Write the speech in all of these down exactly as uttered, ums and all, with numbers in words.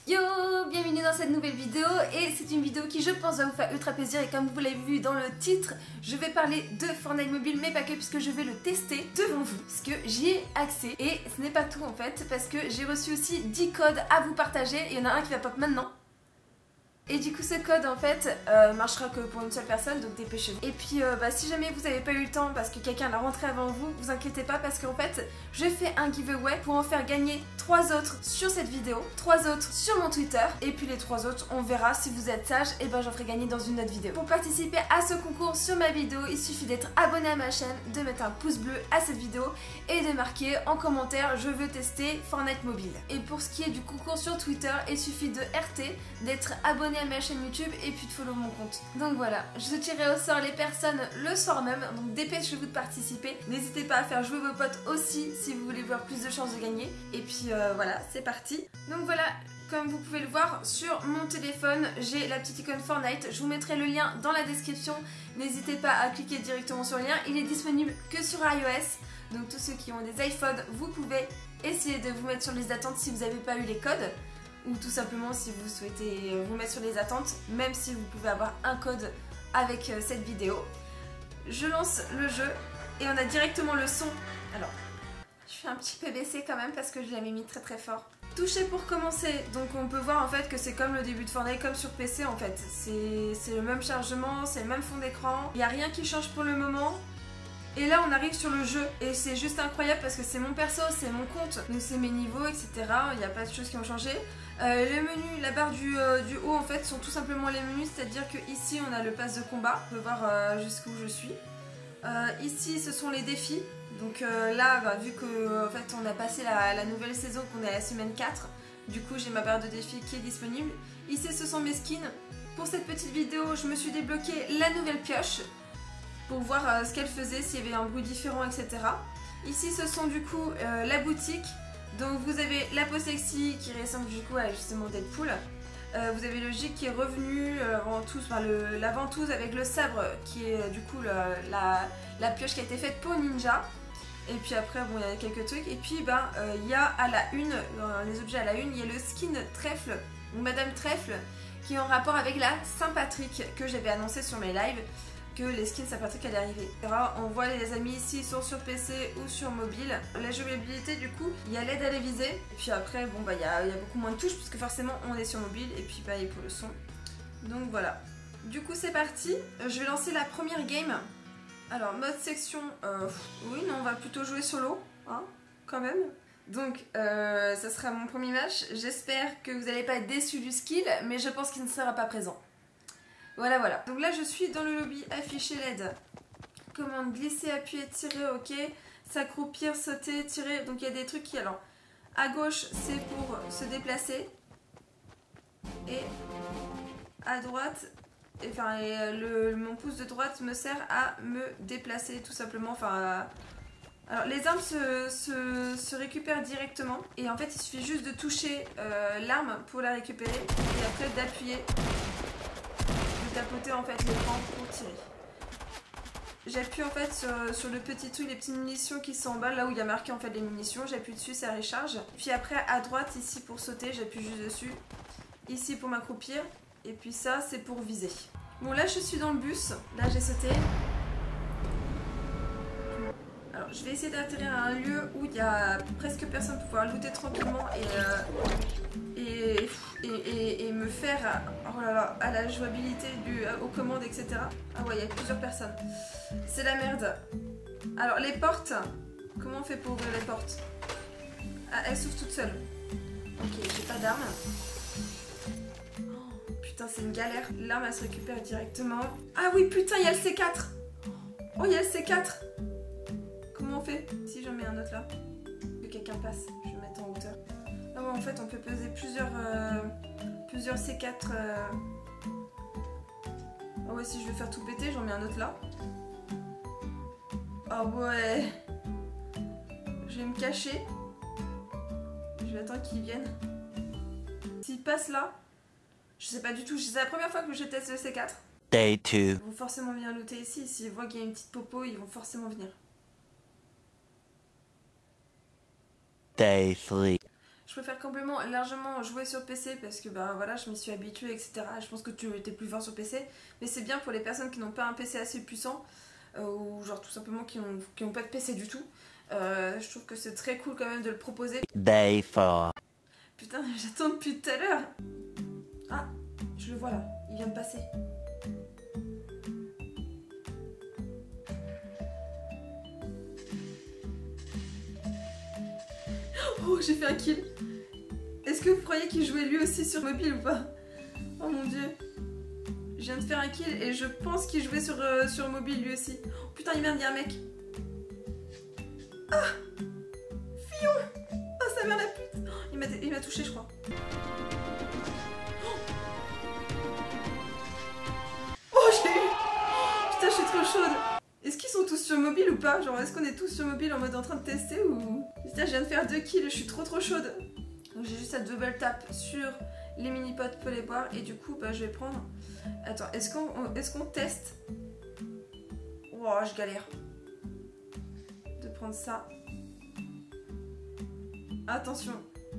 Yo, bienvenue dans cette nouvelle vidéo et c'est une vidéo qui je pense va vous faire ultra plaisir et comme vous l'avez vu dans le titre, je vais parler de Fortnite Mobile mais pas que puisque je vais le tester devant vous parce que j'y ai accès et ce n'est pas tout en fait parce que j'ai reçu aussi dix codes à vous partager et il y en a un qui va pop maintenant. Et du coup ce code en fait euh, marchera que pour une seule personne, donc dépêchez-vous. Et puis euh, bah, si jamais vous n'avez pas eu le temps parce que quelqu'un l'a rentré avant vous, vous inquiétez pas parce qu'en fait je fais un giveaway pour en faire gagner trois autres sur cette vidéo, trois autres sur mon Twitter et puis les trois autres on verra si vous êtes sage et ben j'en ferai gagner dans une autre vidéo. Pour participer à ce concours sur ma vidéo, il suffit d'être abonné à ma chaîne, de mettre un pouce bleu à cette vidéo et de marquer en commentaire je veux tester Fortnite Mobile. Et pour ce qui est du concours sur Twitter, il suffit de R T, d'être abonné à ma chaîne YouTube et puis de follow mon compte. Donc voilà, je tirerai au sort les personnes le soir même, donc dépêchez-vous de participer. N'hésitez pas à faire jouer vos potes aussi si vous voulez voir plus de chances de gagner. Et puis euh, voilà, c'est parti. Donc voilà, comme vous pouvez le voir sur mon téléphone, j'ai la petite icône Fortnite. Je vous mettrai le lien dans la description. N'hésitez pas à cliquer directement sur le lien. Il est disponible que sur iOS. Donc tous ceux qui ont des iPhones, vous pouvez essayer de vous mettre sur les attentes si vous n'avez pas eu les codes. Ou tout simplement si vous souhaitez vous mettre sur les attentes, même si vous pouvez avoir un code avec cette vidéo. Je lance le jeu et on a directement le son. Alors, je suis un petit peu baissée quand même parce que je l'avais mis très très fort. Toucher pour commencer, donc on peut voir en fait que c'est comme le début de Fortnite, comme sur P C en fait. C'est le même chargement, c'est le même fond d'écran, il n'y a rien qui change pour le moment. Et là on arrive sur le jeu et c'est juste incroyable parce que c'est mon perso, c'est mon compte, donc c'est mes niveaux, et cetera. Il n'y a pas de choses qui ont changé. Euh, les menus, la barre du, euh, du haut en fait sont tout simplement les menus, c'est-à-dire que ici on a le pass de combat, on peut voir euh, jusqu'où je suis. Euh, ici ce sont les défis, donc euh, là bah, vu que en fait, on a passé la, la nouvelle saison, qu'on est à la semaine quatre, du coup j'ai ma barre de défis qui est disponible. Ici ce sont mes skins. Pour cette petite vidéo je me suis débloqué la nouvelle pioche pour voir euh, ce qu'elle faisait, s'il y avait un bruit différent, et cetera. Ici ce sont du coup euh, la boutique. Donc vous avez la peau sexy qui ressemble du coup à justement Deadpool. Euh, vous avez le gîte qui est revenu, euh, la ventouse, enfin le, la ventouse avec le sabre qui est euh, du coup le, la, la pioche qui a été faite pour Ninja. Et puis après bon il y a quelques trucs. Et puis ben il euh, y a à la une, dans les objets à la une, il y a le skin Trèfle, donc Madame Trèfle, qui est en rapport avec la Saint-Patrick que j'avais annoncé sur mes lives. Que les skins Saint-Patrick allaient arriver. On voit les amis ici, ils sont sur P C ou sur mobile. La jouabilité du coup, il y a l'aide à la visée. Et puis après, bon bah il y a, il y a beaucoup moins de touches puisque forcément on est sur mobile. Et puis pareil pour le son. Donc voilà. Du coup c'est parti. Je vais lancer la première game. Alors mode section, euh, oui non on va plutôt jouer solo, hein, quand même. Donc euh, ça sera mon premier match. J'espère que vous n'allez pas être déçus du skill, mais je pense qu'il ne sera pas présent. Voilà, voilà. Donc là, je suis dans le lobby, afficher l'aide. Commande, glisser, appuyer, tirer, ok. S'accroupir, sauter, tirer. Donc il y a des trucs qui... Alors, à gauche, c'est pour se déplacer. Et à droite, et, enfin, et le, mon pouce de droite me sert à me déplacer, tout simplement. Enfin, à... Alors, les armes se, se, se récupèrent directement. Et en fait, il suffit juste de toucher euh, l'arme pour la récupérer. Et après, d'appuyer... tapoter en fait l'écran pour tirer. J'appuie en fait sur, sur le petit truc, les petites munitions qui sont en bas, là où il y a marqué en fait les munitions, j'appuie dessus, ça recharge. Puis après à droite ici pour sauter, j'appuie juste dessus. Ici pour m'accroupir. Et puis ça c'est pour viser. Bon là je suis dans le bus, là j'ai sauté. Alors je vais essayer d'atterrir à un lieu où il y a presque personne pour pouvoir looter tranquillement et, euh, et, et, et, et me faire oh là là, à la jouabilité du, aux commandes, et cetera. Ah ouais, il y a plusieurs personnes. C'est la merde. Alors les portes, comment on fait pour ouvrir les portes? Ah, elles s'ouvrent toutes seules. Ok, j'ai pas d'arme. Oh, putain, c'est une galère. L'arme elle se récupère directement. Ah oui, putain, il y a le C quatre. Oh, il y a le C quatre. Comment on fait? Si j'en mets un autre là, que quelqu'un passe, je vais mettre en hauteur. Ah ouais, en fait on peut peser plusieurs, euh, plusieurs C quatre. Euh... Ah ouais, si je veux faire tout péter, j'en mets un autre là. Ah ouais. Je vais me cacher. Je vais attendre qu'ils viennent. S'ils passent là, je sais pas du tout, c'est la première fois que je teste le C quatre. Day two. Ils vont forcément venir looter ici, s'ils voient qu'il y a une petite popo, ils vont forcément venir. Day three. Je préfère complètement largement jouer sur P C parce que bah voilà, je m'y suis habituée, et cetera. Je pense que tu étais plus fort sur P C, mais c'est bien pour les personnes qui n'ont pas un P C assez puissant euh, ou genre tout simplement qui n'ont qui ont pas de P C du tout. Euh, je trouve que c'est très cool quand même de le proposer. Day four. Putain, j'attends depuis tout à l'heure. Ah, je le vois là, il vient de passer. Oh, j'ai fait un kill. Est-ce que vous croyez qu'il jouait lui aussi sur mobile ou pas? Oh mon dieu. Je viens de faire un kill et je pense qu'il jouait sur, euh, sur mobile lui aussi. Oh, putain, il vient de dire un mec. Ah, Fillon. Oh, sa mère la pute. Oh, il m'a touché, je crois. Oh, oh je l'ai eu. Putain, je suis trop chaude. Est-ce qu'ils sont tous sur mobile ou pas? Genre, est-ce qu'on est tous sur mobile en mode en train de tester ou... Putain, je viens de faire deux kills, je suis trop trop chaude. Donc j'ai juste à double tap sur les mini-pots pour les boire et du coup, bah, je vais prendre... Attends, est-ce qu'on est-ce qu'on teste? Oh, je galère. De prendre ça. Attention.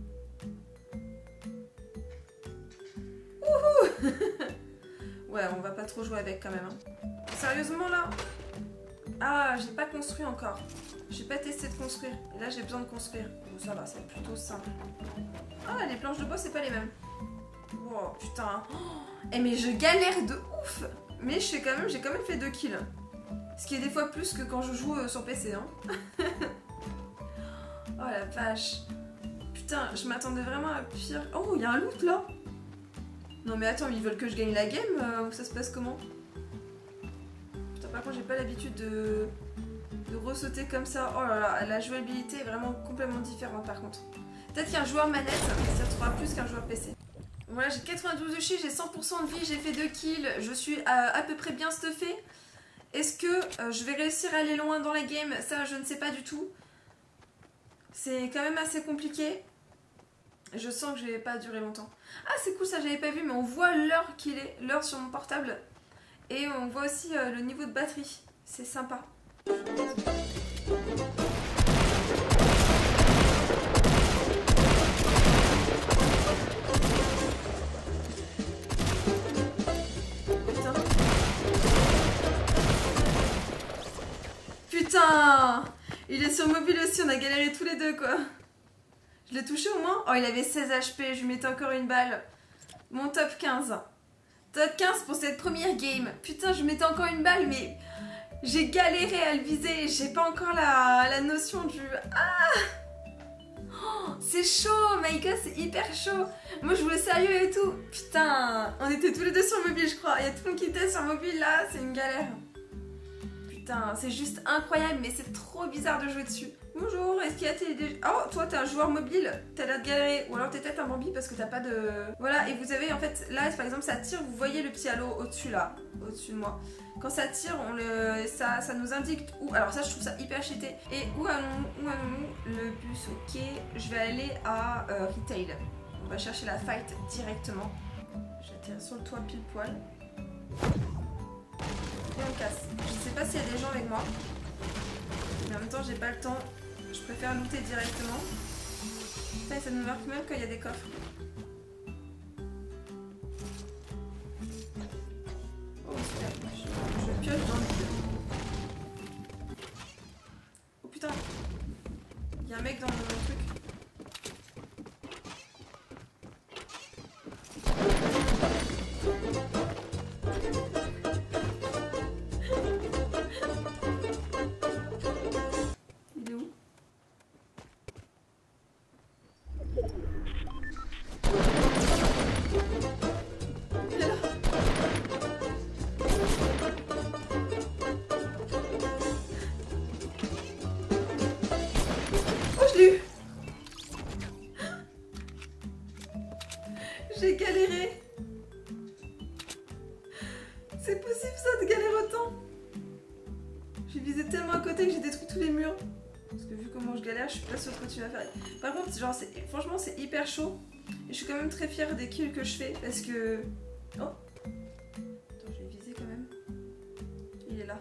Wouhou. Ouais, on va pas trop jouer avec quand même. Hein. Sérieusement là? Ah, j'ai pas construit encore. J'ai pas testé de construire. Et là, j'ai besoin de construire. Bon, ça va, c'est plutôt simple. Ah, les planches de bois, c'est pas les mêmes. Oh, putain. Oh, eh, mais je galère de ouf. Mais je fais quand même, j'ai quand même fait deux kills. Ce qui est des fois plus que quand je joue euh, sur P C. Hein. Oh la vache. Putain, je m'attendais vraiment à pire. Oh, il y a un loot là. Non mais attends, ils veulent que je gagne la game euh, ou ça se passe comment? Putain, par contre, j'ai pas l'habitude de... de ressauter comme ça. Oh là là, la jouabilité est vraiment complètement différente par contre. Peut-être qu'il y a un joueur manette, ça trouvera plus qu'un joueur P C. Voilà, j'ai quatre-vingt-douze de chi, j'ai cent pour cent de vie, j'ai fait deux kills, je suis à, à peu près bien stuffée. Est-ce que euh, je vais réussir à aller loin dans la game? Ça, je ne sais pas du tout. C'est quand même assez compliqué. Je sens que je vais pas durer longtemps. Ah, c'est cool, ça j'avais pas vu, mais on voit l'heure qu'il est, l'heure sur mon portable. Et on voit aussi euh, le niveau de batterie. C'est sympa. Putain, il est sur mobile aussi, on a galéré tous les deux quoi. Je l'ai touché au moins? Oh, il avait seize H P, je lui mettais encore une balle. Mon top quinze. Top quinze pour cette première game. Putain, je lui mettais encore une balle, mais j'ai galéré à le viser. J'ai pas encore la, la notion du... Ah, oh, c'est chaud, my god, c'est hyper chaud. Moi, je voulais sérieux et tout. Putain, on était tous les deux sur mobile, je crois. Il y a tout le monde qui était sur mobile, là, c'est une galère. Putain, c'est juste incroyable, mais c'est trop bizarre de jouer dessus. Bonjour, est-ce qu'il y a tes... Oh, toi, t'es un joueur mobile, t'as l'air de galérer. Ou alors t'es peut-être un Bambi parce que t'as pas de... Voilà, et vous avez, en fait, là, par exemple, ça tire, vous voyez le petit halo au-dessus, là, au-dessus de moi. Quand ça tire, on le... ça, ça nous indique où... Alors ça, je trouve ça hyper cheaté. Et où allons-nous? Où allons-nous? Le bus, ok. Je vais aller à euh, Retail. On va chercher la fight directement. J'atterris sur le toit pile poil. Et on casse. Je sais pas s'il y a des gens avec moi. Mais en même temps, j'ai pas le temps. Je préfère looter directement. Putain, ça nous marque même quand il y a des coffres. Oh, super. Je, je pioche dans le vide. Oh putain. Il y a un mec dans mon truc. J'ai galéré. C'est possible ça de galérer autant? J'ai visé tellement à côté que j'ai détruit tous les murs. Parce que vu comment je galère, je suis pas sûre de continuer à faire. Par contre, genre, franchement, c'est hyper chaud. Et je suis quand même très fière des kills que je fais parce que... Oh. Attends, je vais viser quand même. Il est là.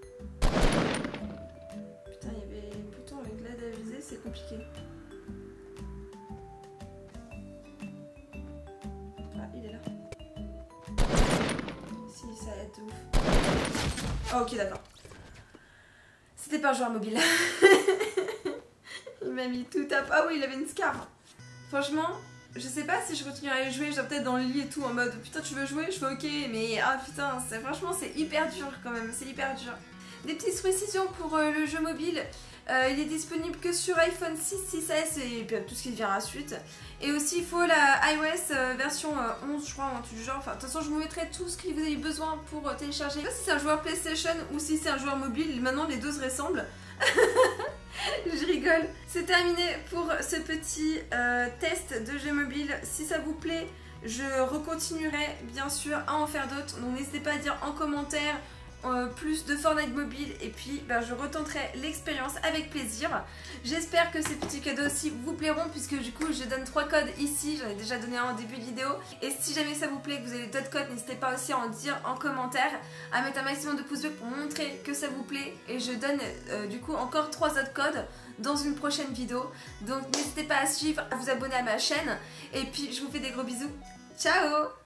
Putain, il y avait... Pourtant, avec l'aide à viser, c'est compliqué. de ouf. Oh, ok, d'accord. C'était pas un joueur mobile. Il m'a mis tout à... Ah oui, il avait une scar. Franchement, je sais pas si je continuerai à jouer, genre peut-être dans le lit et tout, en mode putain tu veux jouer, je fais ok, mais ah putain, franchement c'est hyper dur quand même, c'est hyper dur. Des petites précisions pour euh, le jeu mobile. Euh, il est disponible que sur iPhone six, six S et puis tout ce qui viendra ensuite. Et aussi il faut la iOS euh, version euh, onze je crois, ou un truc du genre. Enfin de toute façon je vous mettrai tout ce que vous avez besoin pour euh, télécharger. Je sais pas si c'est un joueur PlayStation ou si c'est un joueur mobile, maintenant les deux se ressemblent. Je rigole. C'est terminé pour ce petit euh, test de jeu mobile. Si ça vous plaît, je recontinuerai bien sûr à en faire d'autres. Donc n'hésitez pas à dire en commentaire Euh, plus de Fortnite mobile et puis ben, je retenterai l'expérience avec plaisir. J'espère que ces petits cadeaux aussi vous plairont puisque du coup je donne trois codes ici, j'en ai déjà donné un en début de vidéo et si jamais ça vous plaît que vous avez d'autres codes, n'hésitez pas aussi à en dire en commentaire, à mettre un maximum de pouces bleus pour montrer que ça vous plaît et je donne euh, du coup encore trois autres codes dans une prochaine vidéo. Donc n'hésitez pas à suivre, à vous abonner à ma chaîne et puis je vous fais des gros bisous. Ciao!